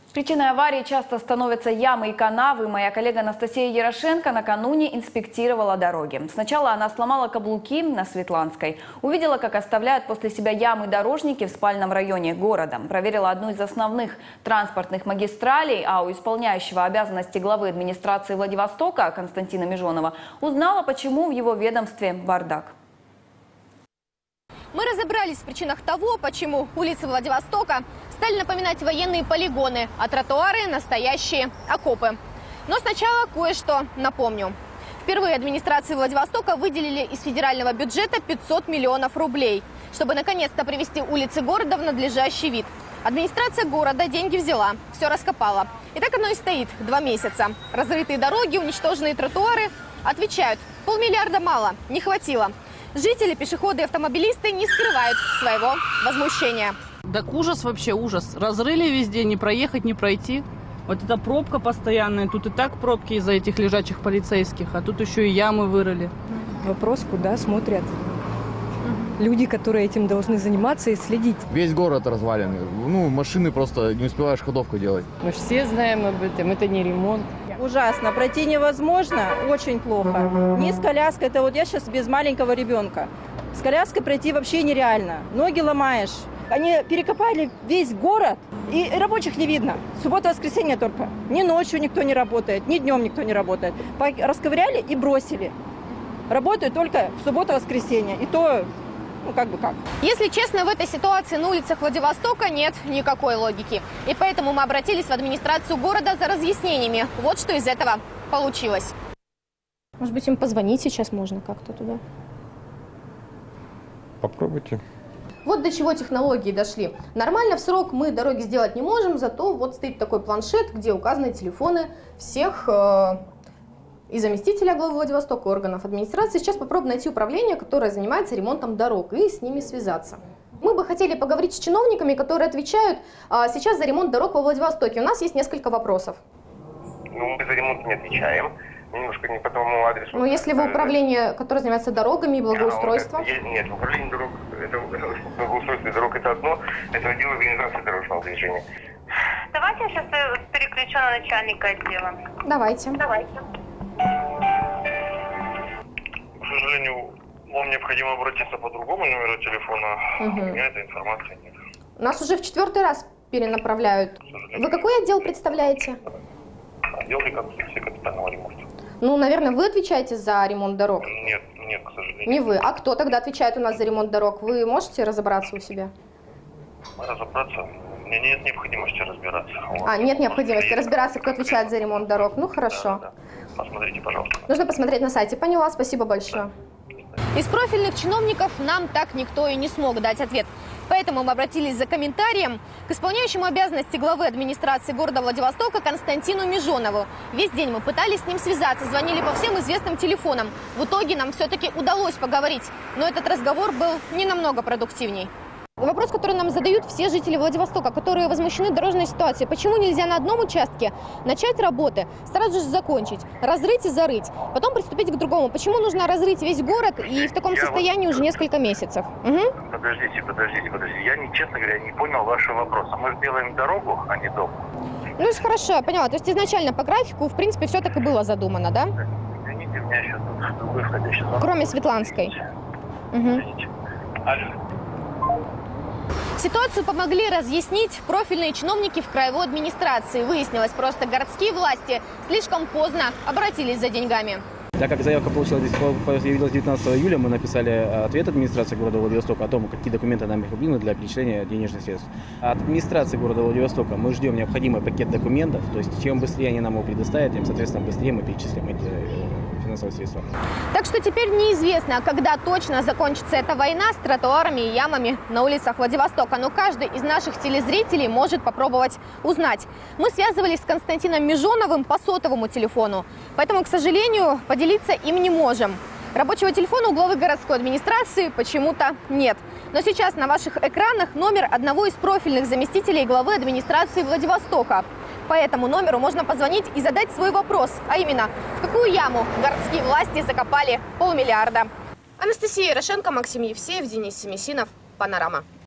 Причиной аварии часто становятся ямы и канавы. Моя коллега Анастасия Ярошенко накануне инспектировала дороги. Сначала она сломала каблуки на Светланской. Увидела, как оставляют после себя ямы дорожники в спальном районе города. Проверила одну из основных транспортных магистралей, а у исполняющего обязанности главы администрации Владивостока Константина Мижонова узнала, почему в его ведомстве бардак. Мы разобрались в причинах того, почему улицы Владивостока стали напоминать военные полигоны, а тротуары – настоящие окопы. Но сначала кое-что напомню. Впервые администрации Владивостока выделили из федерального бюджета 500 миллионов рублей, чтобы наконец-то привести улицы города в надлежащий вид. Администрация города деньги взяла, все раскопала. И так оно и стоит 2 месяца. Разрытые дороги, уничтоженные тротуары. Отвечают, 500 миллиарда мало, не хватило. Жители, пешеходы и автомобилисты не скрывают своего возмущения. Так ужас вообще, ужас. Разрыли везде, не проехать, не пройти. Вот эта пробка постоянная. Тут и так пробки из-за этих лежачих полицейских, а тут еще и ямы вырыли. Вопрос, куда смотрят люди, которые этим должны заниматься и следить. Весь город разваленный. Машины просто не успеваешь ходовку делать. Мы же все знаем об этом, это не ремонт. Ужасно. Пройти невозможно, очень плохо. Не с коляской, это вот я сейчас без маленького ребенка. С коляской пройти вообще нереально. Ноги ломаешь. Они перекопали весь город, и рабочих не видно. Суббота-воскресенье только. Ни ночью никто не работает, ни днем никто не работает. Расковыряли и бросили. Работают только в субботу-воскресенье. И то, как. Если честно, в этой ситуации на улицах Владивостока нет никакой логики. И поэтому мы обратились в администрацию города за разъяснениями. Вот что из этого получилось. Может быть, им позвонить сейчас можно как-то туда? Попробуйте. Вот до чего технологии дошли. Нормально в срок мы дороги сделать не можем, зато вот стоит такой планшет, где указаны телефоны всех и заместителя главы Владивостока, органов администрации. Сейчас попробуем найти управление, которое занимается ремонтом дорог, и с ними связаться. Мы бы хотели поговорить с чиновниками, которые отвечают сейчас за ремонт дорог во Владивостоке. У нас есть несколько вопросов. Мы за ремонт не отвечаем. Немножко не по тому адресу. Но если вы управление, которое занимается дорогами и благоустройством? Нет, управление дорог, благоустройство дорог это одно, это отдел организации дорожного движения. Давайте я сейчас переключу на начальника отдела. Давайте. К сожалению, вам необходимо обратиться по другому номеру телефона. У меня этой информации нет. Нас уже в 4-й раз перенаправляют. Вы какой отдел представляете? Отдел реконструкции капитального ремонта. Наверное, вы отвечаете за ремонт дорог? Нет, к сожалению. Не вы. А кто тогда отвечает у нас за ремонт дорог? Вы можете разобраться у себя? Разобраться? У меня нет необходимости разбираться. Нет необходимости разбираться, кто отвечает за ремонт дорог. Ну, хорошо. Да. Посмотрите, пожалуйста. Нужно посмотреть на сайте. Поняла, спасибо большое. Из профильных чиновников нам так никто и не смог дать ответ. Поэтому мы обратились за комментарием к исполняющему обязанности главы администрации города Владивостока Константину Мижонову. Весь день мы пытались с ним связаться, звонили по всем известным телефонам. В итоге нам все-таки удалось поговорить, но этот разговор был не намного продуктивней. Вопрос, который нам задают все жители Владивостока, которые возмущены дорожной ситуацией. Почему нельзя на одном участке начать работы, сразу же закончить, разрыть и зарыть, потом приступить к другому? Почему нужно разрыть весь город и в таком состоянии уже несколько месяцев? Подождите. Я, честно говоря, не понял вашего вопроса. Мы сделаем дорогу, а не дом. Хорошо, я поняла. То есть изначально по графику, в принципе, все так и было задумано, да? Извините, у меня сейчас тут выходящий звонок. Кроме Светланской. Алло. Ситуацию помогли разъяснить профильные чиновники в краевой администрации. Выяснилось, просто городские власти слишком поздно обратились за деньгами. Так как заявка появилась 19 июля, мы написали ответ администрации города Владивостока о том, какие документы нам необходимы для перечисления денежных средств. От администрации города Владивостока мы ждем необходимый пакет документов, то есть чем быстрее они нам его предоставят, тем, соответственно, быстрее мы перечислим эти финансовые средства. Так что теперь неизвестно, когда точно закончится эта война с тротуарами и ямами на улицах Владивостока. Но каждый из наших телезрителей может попробовать узнать. Мы связывались с Константином Мижоновым по сотовому телефону, поэтому, к сожалению, поделиться им не можем. Рабочего телефона у главы городской администрации почему-то нет. Но сейчас на ваших экранах номер одного из профильных заместителей главы администрации Владивостока. По этому номеру можно позвонить и задать свой вопрос, а именно, в какую яму городские власти закопали 500 миллиарда. Анастасия Ярошенко, Максим Евсеев, Денис Семисинов. Панорама.